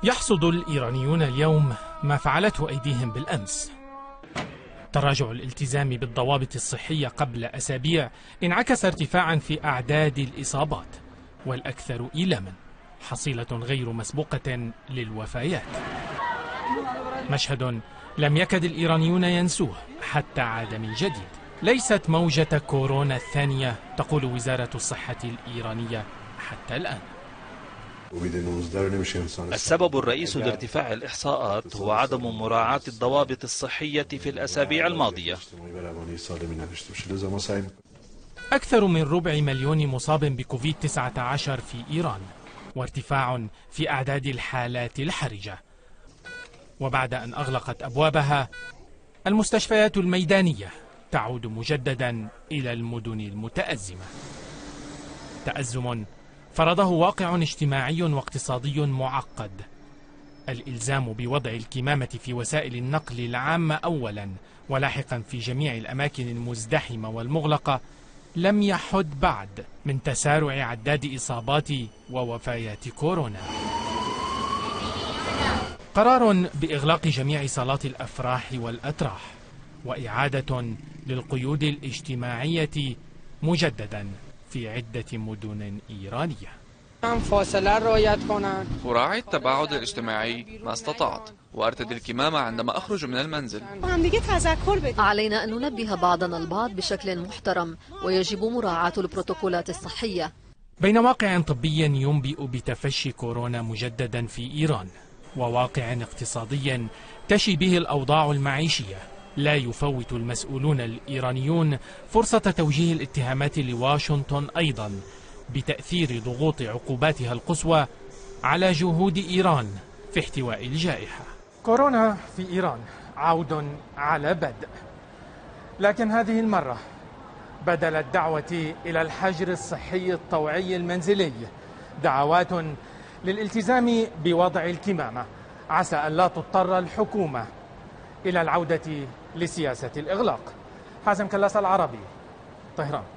يحصد الإيرانيون اليوم ما فعلته أيديهم بالأمس. تراجع الالتزام بالضوابط الصحية قبل أسابيع انعكس ارتفاعا في أعداد الإصابات، والأكثر إيلاما حصيلة غير مسبوقة للوفيات. مشهد لم يكد الإيرانيون ينسوه حتى عاد من جديد. ليست موجة كورونا الثانية تقول وزارة الصحة الإيرانية حتى الآن. السبب الرئيس لارتفاع الإحصاءات هو عدم مراعاة الضوابط الصحية في الأسابيع الماضية. أكثر من 250,000 مصاب بكوفيد-19 في إيران، وارتفاع في أعداد الحالات الحرجة. وبعد أن أغلقت أبوابها، المستشفيات الميدانية تعود مجددا إلى المدن المتأزمة. تأزم فرضه واقع اجتماعي واقتصادي معقد. الإلزام بوضع الكمامة في وسائل النقل العامة أولا، ولاحقا في جميع الأماكن المزدحمة والمغلقة، لم يحد بعد من تسارع عداد إصابات ووفيات كورونا. قرار بإغلاق جميع صالات الأفراح والأتراح، وإعادة للقيود الاجتماعية مجددا في عدة مدن إيرانية. أراعي التباعد الاجتماعي ما استطعت، وأرتدي الكمامة عندما أخرج من المنزل. علينا أن ننبه بعضنا البعض بشكل محترم، ويجب مراعاة البروتوكولات الصحية. بين واقع طبي ينبئ بتفشي كورونا مجددا في إيران، وواقع اقتصادي تشي به الأوضاع المعيشية، لا يفوت المسؤولون الإيرانيون فرصة توجيه الاتهامات لواشنطن أيضا بتأثير ضغوط عقوباتها القصوى على جهود إيران في احتواء الجائحة. كورونا في إيران عود على بدء، لكن هذه المرة بدل الدعوة إلى الحجر الصحي الطوعي المنزلي دعوات للالتزام بوضع الكمامة، عسى أن لا تضطر الحكومة إلى العودة لسياسة الإغلاق. حازم كلاس، العربي، طهران.